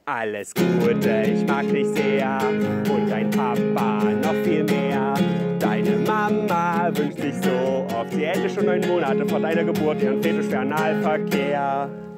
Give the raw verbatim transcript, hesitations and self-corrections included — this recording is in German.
Alles Gute, ich mag dich sehr und dein Papa noch viel mehr. Deine Mama wünscht dich so oft, sie hätte schon neun Monate vor deiner Geburt ihren Fetisch für Analverkehr.